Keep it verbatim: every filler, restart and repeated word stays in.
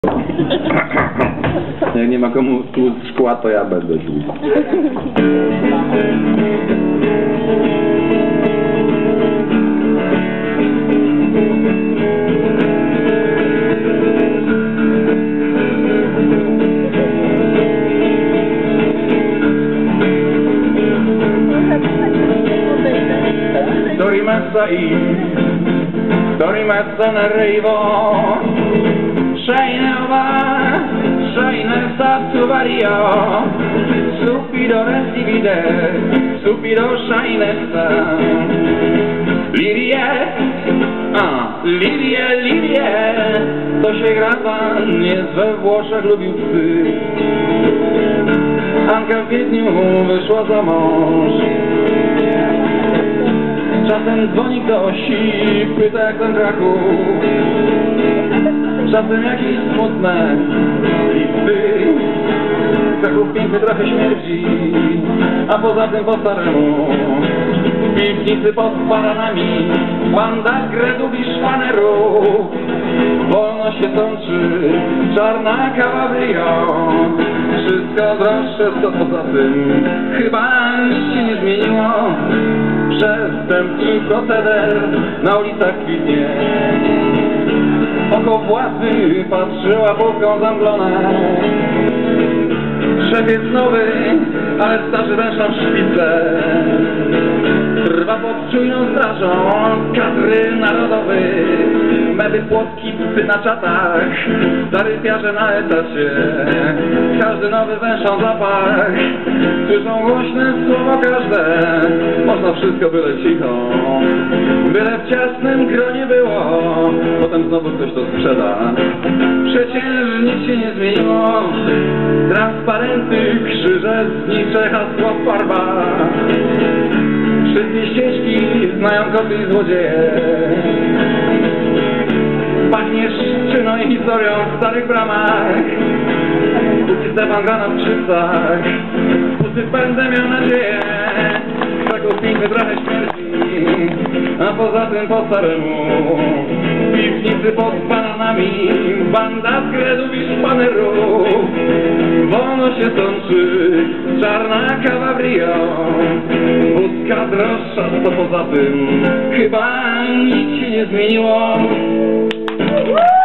Jak nie ma komu tłuc szkła, to ja będę tłuc. Rimessa i rimessa n'arrivo Scienova Scienessa tu vario Stupido restivide Stupido Scienessa Lirie A, Lirie, Lirie To się gra pan jest we Włoszech lubił psy Anka w Wiedniu wyszła za mąż Czasem dzwoni ktoś i pyta jak ten Kraków. Czasem jakieś smutne listy. Kraków piękny trochę śmierdzi, a poza tym po staremu. W piwnicy pod baranami banda gredów i szpanerów. Wolno się sączy, czarna kawa wyją. Wszystko droższe, co poza tym chyba nic się nie zmieniło. Przestępczy proceder na ulicach kwitnie. Oko władzy patrzyła polską zamglone. Szef jest nowy, ale starzy wężą szpice. Trwa pod czujną strażą kadry narodowych. Medy, płotki, psy na czatach, zarypiarze na etacie. Każdy nowy wężą zapach. Słyszą głośne słowo każde. Można wszystko, byle cicho. Byle w ciasnym gronie było. Potem znowu ktoś to sprzeda. Przecież nic się nie zmieniło. Transparenty, krzyże, znicze, hasła, farba. Wszystkie ścieżki znają koty i złodzieje. Pachnie szczyną i historią w starych bramach. Póki Stefan gra na skrzypcach. Pusty będę miał nadzieję. Kraków piękny trochę śmierdzi, a poza tym po staremu. W piwnicy pod bananami banda skredów i szpanerów. Wolno się sączy, czarna kawa w Rio. Wódka droższa, co poza tym chyba nic się nie zmieniło.